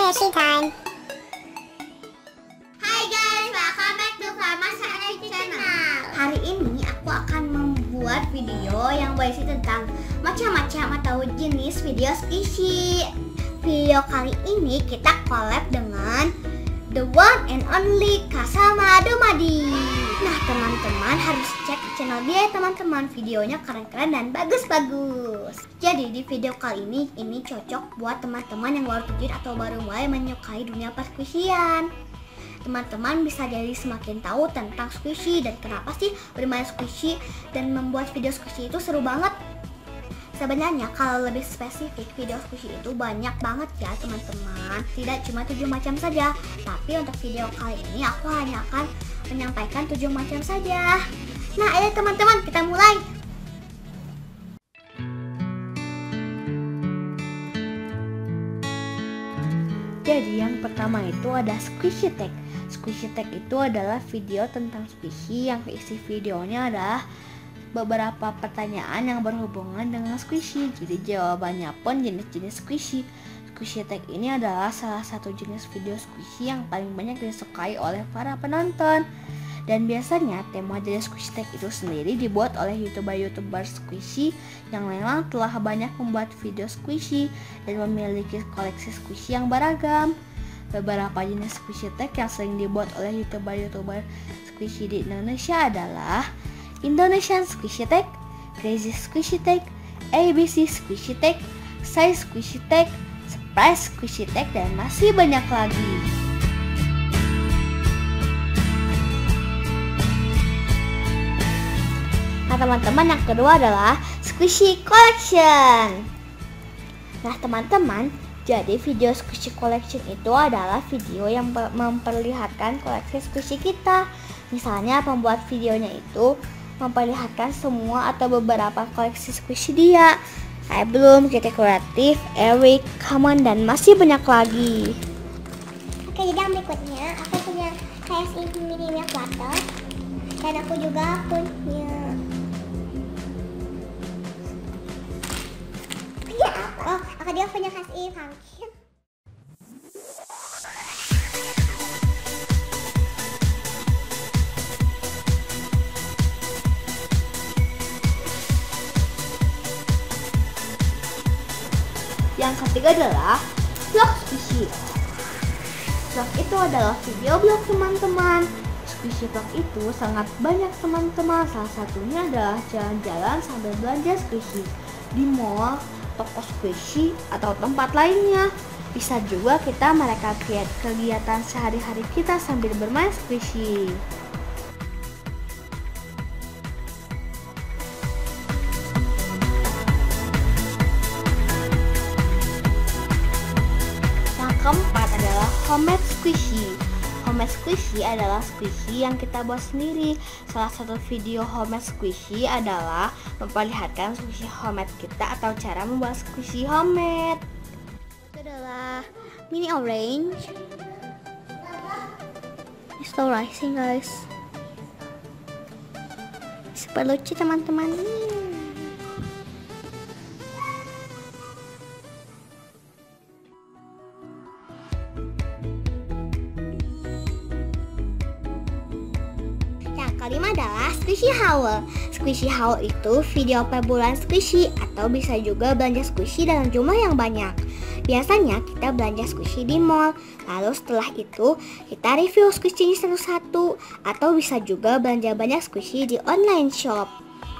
squishy time. Hai guys, welcome back to Farmas Channel. Hari ini aku akan membuat video yang berisi tentang macam-macam atau jenis video squishy. Video kali ini kita collab dengan the one and only Kasama Dumadi. Nah teman-teman harus cek channel dia ya teman-teman, videonya keren-keren dan bagus-bagus. Jadi di video kali ini cocok buat teman-teman yang baru terjun atau baru mulai menyukai dunia persquishy-an. Teman-teman bisa jadi semakin tahu tentang squishy dan kenapa sih bermain squishy dan membuat video squishy itu seru banget. Sebenarnya kalau lebih spesifik video squishy itu banyak banget ya teman-teman. Tidak cuma 7 macam saja. Tapi untuk video kali ini aku hanya akan menyampaikan 7 macam saja. Nah ayo teman-teman kita mulai. Jadi yang pertama itu ada squishy tag. Squishy tag itu adalah video tentang squishy yang isi videonya adalah beberapa pertanyaan yang berhubungan dengan squishy. Jadi jawabannya pun jenis-jenis squishy. Squishy tag ini adalah salah satu jenis video squishy yang paling banyak disukai oleh para penonton. Dan biasanya tema dari squishy tag itu sendiri dibuat oleh youtuber squishy yang memang telah banyak membuat video squishy dan memiliki koleksi squishy yang beragam. Beberapa jenis squishy tag yang sering dibuat oleh youtuber squishy di Indonesia adalah Indonesian Squishy Tag, Crazy Squishy Tag, ABC Squishy Tag, Size Squishy Tag, Surprise Squishy Tag, dan masih banyak lagi. Nah teman-teman, yang kedua adalah Squishy Collection. Nah teman-teman, jadi video Squishy Collection itu adalah video yang memperlihatkan koleksi squishy kita. Misalnya pembuat videonya itu memperlihatkan semua atau beberapa koleksi squishy dia. Kayak Bloom, Kitty Kreatif, Eric, Common, dan masih banyak lagi. Oke, jadi yang berikutnya aku punya KSI Mini Milk Butter. Dan aku juga punya apa? Oh, aku juga punya KSI Pumpkin. Yang ketiga adalah vlog squishy. Vlog itu adalah video blog teman-teman. Squishy vlog itu sangat banyak teman-teman. Salah satunya adalah jalan-jalan sambil belanja squishy di mall, toko squishy, atau tempat lainnya. Bisa juga kita mereka kegiatan sehari-hari kita sambil bermain squishy. Keempat adalah homemade squishy. Homemade squishy adalah squishy yang kita buat sendiri. Salah satu video homemade squishy adalah memperlihatkan squishy homemade kita atau cara membuat squishy homemade. Itu adalah mini orange. It's so rising guys. Super lucu teman-teman. Kelima adalah Squishy Haul. Squishy Haul itu video per bulan squishy atau bisa juga belanja squishy dalam jumlah yang banyak. Biasanya kita belanja squishy di mall, lalu setelah itu kita review squishy satu-satu, atau bisa juga belanja banyak squishy di online shop.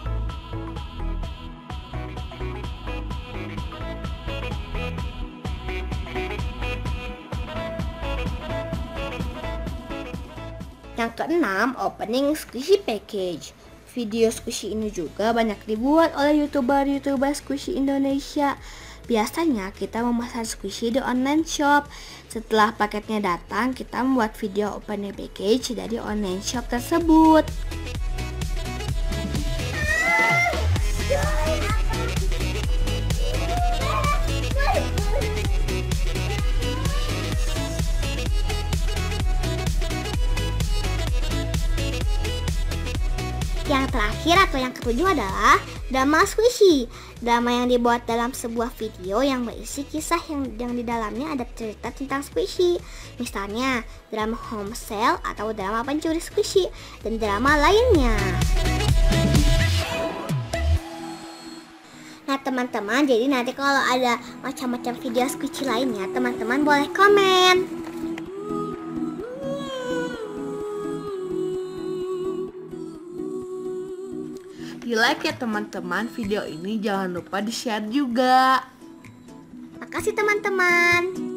Yang keenam, opening squishy package. Video squishy ini juga banyak dibuat oleh youtuber squishy Indonesia. Biasanya kita memesan squishy di online shop. Setelah paketnya datang, kita membuat video opening package dari online shop tersebut. Yang terakhir atau yang ketujuh adalah Drama squishy, drama yang dibuat dalam sebuah video yang berisi kisah yang di dalamnya ada cerita tentang squishy. Misalnya drama home sale atau drama pencuri squishy dan drama lainnya. Nah teman-teman, jadi nanti kalau ada macam-macam video squishy lainnya, teman-teman boleh komen. Di like ya teman-teman video ini, jangan lupa di share juga. Makasih teman-teman.